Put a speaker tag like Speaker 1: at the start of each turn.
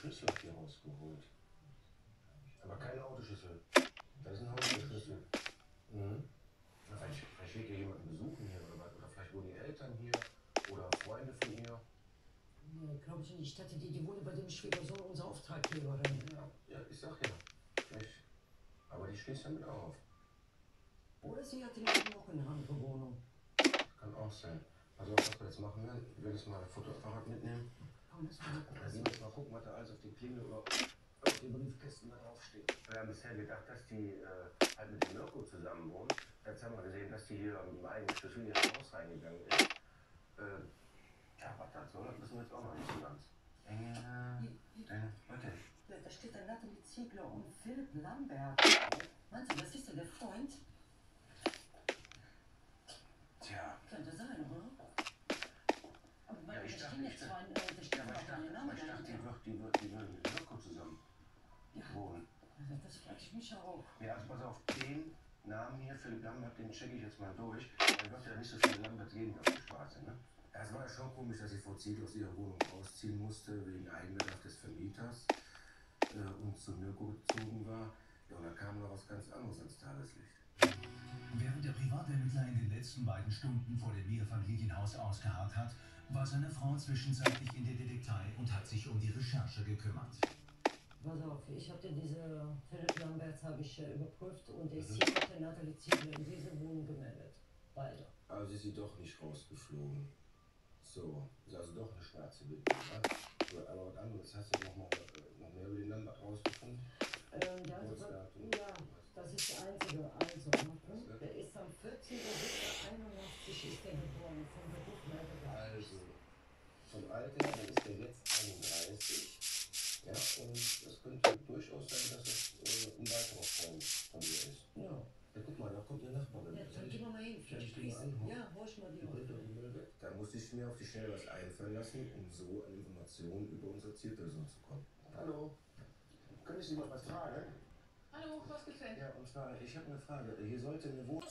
Speaker 1: Schlüssel hier rausgeholt. Aber keine Autoschlüssel. Das ist ein Hausschlüssel. Mhm. Vielleicht will hier jemanden besuchen hier oder was. Oder vielleicht wohnen die Eltern hier oder Freunde von ihr.
Speaker 2: Nee, glaube ich nicht. Ich dachte, die wohnt bei dem Schwiegersohn unserer Auftraggeberin.
Speaker 1: Ja, ich sag ja. Vielleicht. Aber die schließt damit auf.
Speaker 2: Oder sie hat noch eine andere Wohnung.
Speaker 1: Kann auch sein. Also was wir jetzt machen werden, ich werde jetzt mal ein Fotoapparat mitnehmen.
Speaker 2: Komm, lass mal gucken.
Speaker 1: Da sehen wir jetzt mal gucken, was da alles auf die Klingel oder auf den Briefkästen da draufsteht. Wir haben bisher gedacht, dass die halt mit dem Mirko zusammen wohnen. Jetzt haben wir gesehen, dass die hier mit dem eigenen Schlüssel in ihr Haus reingegangen ist. Ja, was das soll, das wissen wir jetzt auch noch nicht so ganz. Warte.
Speaker 2: Da steht der Nathalie Ziegler und Philipp Lambert. Meinst du, das ist ja der Freund?
Speaker 1: Tja.
Speaker 2: Könnte sein, oder? Aber
Speaker 1: Ja, ich dachte,
Speaker 2: die
Speaker 1: würden mit Mirko zusammen wohnen.
Speaker 2: Also das frage ich mich auch.
Speaker 1: Ja, also pass auf, den Namen hier, Philipp Lambert, den checke ich jetzt mal durch. Dann wird ja nicht so viele Lambert geben auf der Straße, ne? Es war ja schon komisch, dass die Frau Ziegler aus ihrer Wohnung ausziehen musste, wegen Eigenbedarf des Vermieters und zu Mirko gezogen war. Ja, und da kam noch was ganz anderes ans Tageslicht.
Speaker 3: Während der Privatermittler in den letzten beiden Stunden vor dem Mehrfamilienhaus ausgeharrt hat, war seine Frau zwischenzeitlich in der Detektei und hat sich um die Recherche gekümmert.
Speaker 2: Pass auf, ich habe dir diese Philipp Lamberts überprüft und der ist hier mit der Nathalie Ziegler in diese Wohnung gemeldet. Beide.
Speaker 1: Also ist sie doch nicht rausgeflogen. So, ist also doch eine schwarze Bild. Aber was anderes, hast du noch mehr über den Lambert rausgefunden?
Speaker 2: Ja, das ist der einzige. Also, der ist am 14.07.81 ist der geboren, vom Beruf Meldeberg.
Speaker 1: Also, vom Alter, dann ist der jetzt 31. Ja, und es könnte durchaus sein, dass es ein weiterer Freund von dir ist.
Speaker 2: Ja.
Speaker 1: Ja, guck mal, da kommt ihr Nachbarin.
Speaker 2: Ja, dann gehen wir mal hin, vielleicht
Speaker 1: die mal anholen.
Speaker 2: Ja, hol ich mal die
Speaker 1: Bringt doch die Müll weg. Da musste ich mir auf die Schnelle was einfallen lassen, um so an Informationen über unsere Zielperson zu kommen. Hallo, kann ich Sie mal was fragen?
Speaker 4: Hallo, was gibt's denn?
Speaker 1: Ja, und zwar, ich habe eine Frage. Hier sollte eine Wohnung...